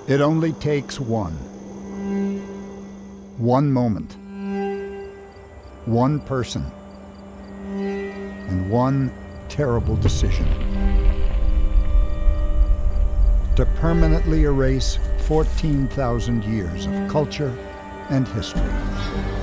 It only takes one moment, one person, and one terrible decision to permanently erase 14,000 years of culture and history.